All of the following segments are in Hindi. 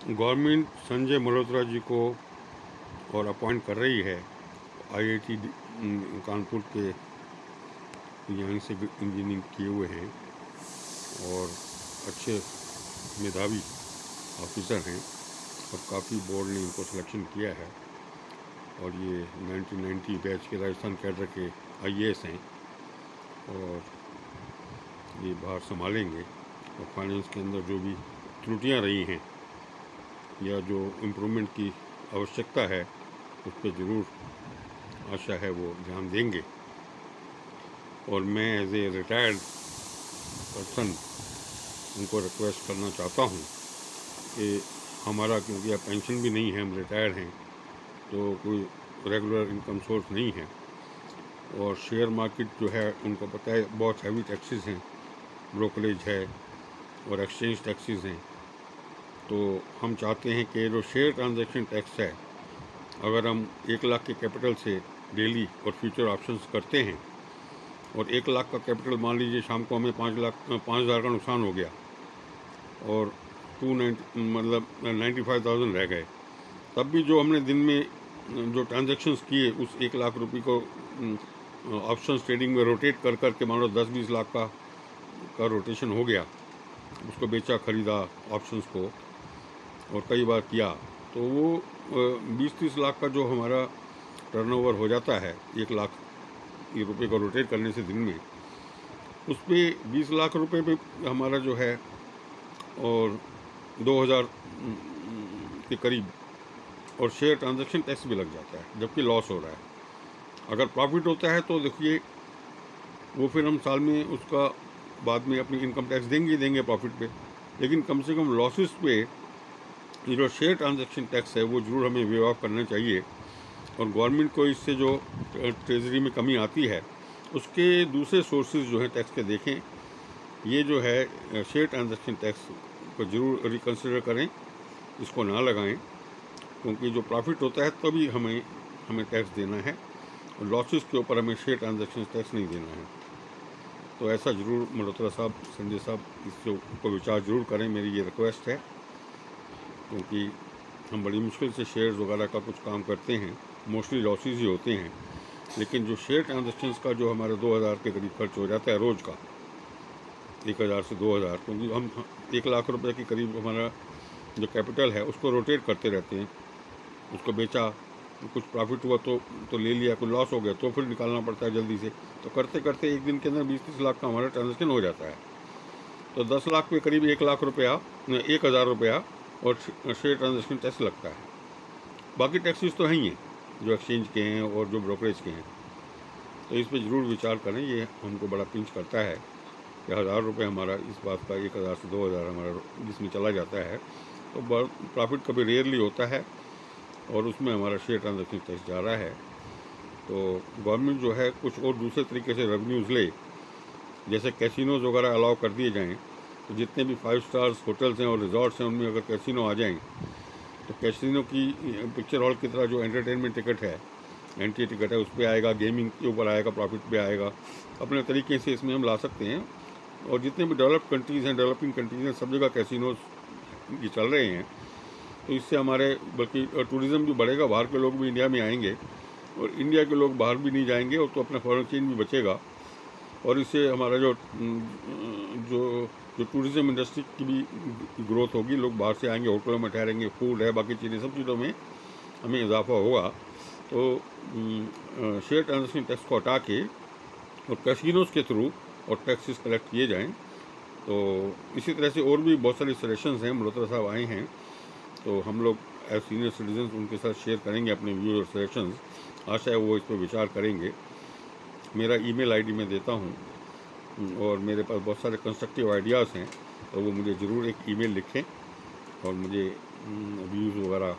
गवर्नमेंट संजय मल्होत्रा जी को और अपॉइंट कर रही है। आईआईटी कानपुर के यहाँ से इंजीनियरिंग किए हुए हैं और अच्छे मेधावी ऑफिसर हैं और काफ़ी बोर्ड ने इनको सिलेक्शन किया है। और ये 1990 बैच के राजस्थान कैडर के आईएएस हैं और ये बाहर संभालेंगे। और फाइनेंस के अंदर जो भी त्रुटियां रही हैं या जो इम्प्रूवमेंट की आवश्यकता है उस पर ज़रूर आशा है वो ध्यान देंगे। और मैं एज ए रिटायर्ड पर्सन उनको रिक्वेस्ट करना चाहता हूँ कि हमारा, क्योंकि अब पेंशन भी नहीं है, हम रिटायर्ड हैं, तो कोई रेगुलर इनकम सोर्स नहीं है और शेयर मार्केट जो है उनको पता है बहुत हैवी टैक्सेस हैं, ब्रोकरेज है और एक्सचेंज टैक्सेस हैं। तो हम चाहते हैं कि जो शेयर ट्रांजैक्शन टैक्स है, अगर हम 1 लाख के कैपिटल से डेली और फ्यूचर ऑप्शंस करते हैं और 1 लाख का कैपिटल मान लीजिए शाम को हमें 5,000 का नुकसान हो गया और 95,000 रह गए, तब भी जो हमने दिन में जो ट्रांजैक्शंस किए उस 1 लाख रुपये को ऑप्शंस ट्रेडिंग में रोटेट कर कर के मान लो 10-20 लाख का रोटेशन हो गया, उसको बेचा खरीदा ऑप्शंस को और कई बार किया, तो वो 20-30 लाख का जो हमारा टर्नओवर हो जाता है 1 लाख रुपये को रोटेट करने से दिन में, उस पर 20 लाख रुपये पे हमारा जो है और 2,000 के करीब और शेयर ट्रांजैक्शन टैक्स भी लग जाता है, जबकि लॉस हो रहा है। अगर प्रॉफिट होता है तो देखिए वो फिर हम साल में उसका बाद में अपनी इनकम टैक्स देंगे प्रॉफिट पे, लेकिन कम से कम लॉसेस पे ये जो शेयर ट्रांजैक्शन टैक्स है वो ज़रूर हमें वेव ऑफ करना चाहिए। और गवर्नमेंट को इससे जो ट्रेजरी में कमी आती है उसके दूसरे सोर्सेज जो हैं टैक्स के देखें। ये जो है शेयर ट्रांजैक्शन टैक्स को ज़रूर रिकन्सिडर करें, इसको ना लगाएं, क्योंकि जो प्रॉफिट होता है तभी हमें टैक्स देना है और लॉसेस के ऊपर हमें शेयर ट्रांजैक्शन टैक्स नहीं देना है। तो ऐसा ज़रूर मल्होत्रा साहब, संजय साहब, इसके ऊपर विचार ज़रूर करें, मेरी ये रिक्वेस्ट है। क्योंकि हम बड़ी मुश्किल से शेयर्स वगैरह का कुछ काम करते हैं, मोस्टली लॉसेस ही होते हैं, लेकिन जो शेयर ट्रांजैक्शंस का जो हमारे 2,000 के करीब खर्च हो जाता है रोज़ का, 1,000 से 2,000, क्योंकि हम 1 लाख रुपए के करीब हमारा जो कैपिटल है उसको रोटेट करते रहते हैं, उसको बेचा, कुछ प्रॉफिट हुआ तो ले लिया, कुछ लॉस हो गया तो फिर निकालना पड़ता है जल्दी से, तो करते करते एक दिन के अंदर 20-30 लाख का हमारा ट्रांजैक्शन हो जाता है। तो 10 लाख के करीब 1 लाख रुपया, 1,000 रुपया और शेयर ट्रांजैक्शन टैक्स लगता है। बाकी टैक्सेस तो हैं ही हैं जो एक्सचेंज के हैं और जो ब्रोकरेज के हैं। तो इस पर ज़रूर विचार करें, ये हमको बड़ा पिंच करता है कि 1,000 रुपये हमारा इस बात का 1,000 से 2,000 हमारा जिसमें चला जाता है, तो प्रॉफिट कभी रेयरली होता है और उसमें हमारा शेयर ट्रांजैक्शन टैक्स जा रहा है। तो गवर्नमेंट जो है कुछ और दूसरे तरीके से रेवेन्यूज़ ले, जैसे कैसीनोज वगैरह अलाउ कर दिए जाएँ, तो जितने भी 5 स्टार्स होटल्स हैं और रिजॉर्ट्स हैं उनमें अगर कैसीनो आ जाएँ, तो कैसीनो की पिक्चर हॉल की तरह जो एंटरटेनमेंट टिकट है, एंट्री टिकट है, उस पर आएगा, गेमिंग के ऊपर आएगा, प्रॉफिट पे आएगा, अपने तरीके से इसमें हम ला सकते हैं। और जितने भी डेवलप्ड कंट्रीज़ हैं, डेवलपिंग कंट्रीज़ हैं, सब जगह कैसीनोज ये चल रहे हैं, तो इससे हमारे बल्कि टूरिज़्म भी बढ़ेगा, बाहर के लोग भी इंडिया में आएंगे और इंडिया के लोग बाहर भी नहीं जाएंगे और तो अपना फॉरेन एक्सचेंज भी बचेगा। और इससे हमारा जो टूरिज़्म इंडस्ट्री की भी ग्रोथ होगी, लोग बाहर से आएंगे, होटलों में ठहरेंगे, फूड है, बाकी चीज़ें, सब चीज़ों में हमें इजाफा होगा। तो शेयर ट्रांजैक्शन टैक्स को हटा के और कैसीनोज के थ्रू और टैक्सेस कलेक्ट किए जाएँ। तो इसी तरह से और भी बहुत सारी सजेशंस हैं, मल्होत्रा साहब आए हैं, तो हम लोग एज सीनियर सिटीजन्स उनके साथ शेयर करेंगे अपने व्यूज और सजेशंस। आशा है वो इस पर विचार करेंगे। मेरा ईमेल आईडी मैं देता हूँ और मेरे पास बहुत सारे कंस्ट्रक्टिव आइडियाज़ हैं, तो वो मुझे ज़रूर एक ईमेल लिखें और मुझे व्यूज़ वगैरह,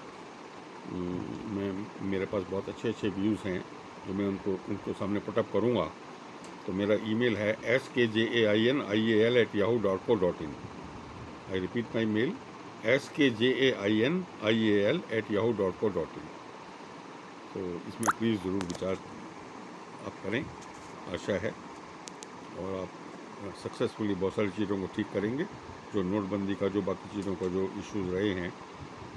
मेरे पास बहुत अच्छे अच्छे व्यूज़ हैं जो मैं उनको सामने पुटअप करूँगा। तो मेरा ईमेल है skajainial@yahoo.co.in। I repeat my mail, skajainial@yahoo.co.in। तो इसमें प्लीज़ ज़रूर विचार आप करें, आशा है, और आप सक्सेसफुली बहुत सारी चीज़ों को ठीक करेंगे। जो नोटबंदी का, जो बाकी चीज़ों का जो इश्यूज़ रहे हैं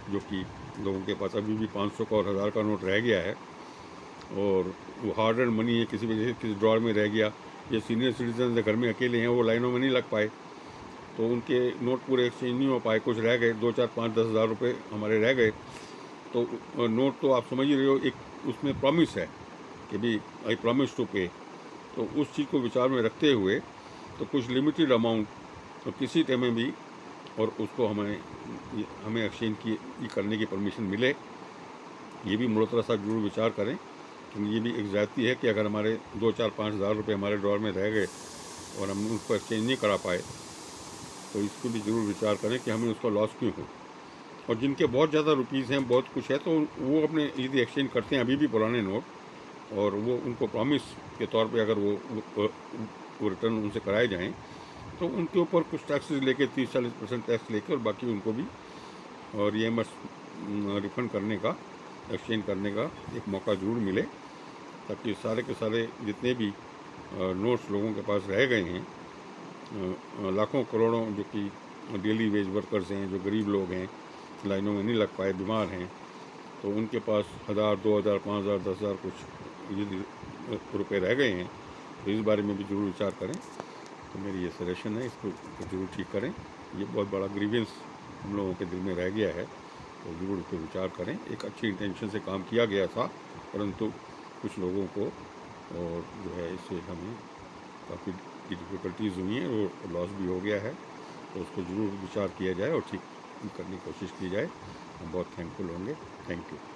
जो कि लोगों के पास अभी भी 500 का और 1000 का नोट रह गया है, और वो हार्ड एंड मनी है, किसी वजह से किसी ड्रॉर में रह गया। ये सीनियर सिटीजन घर में अकेले हैं, वो लाइनों में नहीं लग पाए, तो उनके नोट पूरे एक्सचेंज नहीं हो पाए, कुछ रह गए, 2, 4, 5, 10 हज़ार रुपये हमारे रह गए। तो नोट तो आप समझ ही रहे हो, एक उसमें प्रॉमिस है कि भी आई प्रॉमिस टू पे। तो उस चीज़ को विचार में रखते हुए तो कुछ लिमिटेड अमाउंट तो किसी टाइम में भी, और उसको हमें एक्सचेंज करने की परमिशन मिले, ये भी मुड़तरा सा जरूर विचार करें। क्योंकि ये भी एक ज़्यादती है कि अगर हमारे 2, 4, 5 हज़ार रुपये हमारे ड्रॉर में रह गए और हम उसको एक्सचेंज नहीं करा पाए, तो इसको भी ज़रूर विचार करें कि हमें उसका लॉस क्यों हो। और जिनके बहुत ज़्यादा रुपीज़ हैं, बहुत कुछ है, तो वो अपने यदि एक्सचेंज करते हैं अभी भी पुराने नोट, और वो उनको प्रॉमिस के तौर पे अगर वो रिटर्न उनसे कराए जाएं, तो उनके ऊपर कुछ टैक्सेस लेके 30-40% टैक्स लेके, और बाकी उनको भी और ये रिफ़ंड करने का, एक्सचेंज करने का एक मौका ज़रूर मिले, ताकि सारे के सारे जितने भी नोट्स लोगों के पास रह गए हैं, लाखों करोड़ों जो कि डेली वेज वर्कर्स हैं, जो गरीब लोग हैं, लाइनों में नहीं लग पाए, बीमार हैं, तो उनके पास 1000, 2000, 5000, 10,000 कुछ यदि रुपये रह गए हैं, तो इस बारे में भी ज़रूर विचार करें। तो मेरी ये सजेशन है, इसको ज़रूर ठीक करें। ये बहुत बड़ा ग्रीवेंस हम लोगों के दिल में रह गया है, तो ज़रूर इस पर विचार करें। एक अच्छी इंटेंशन से काम किया गया था, परंतु कुछ लोगों को और जो है इससे हमें काफ़ी डिफ़िकल्टीज़ हुई हैं और लॉस भी हो गया है, तो उसको ज़रूर विचार किया जाए और ठीक करने की कोशिश की जाए। हम बहुत थैंकफुल होंगे। Thank you.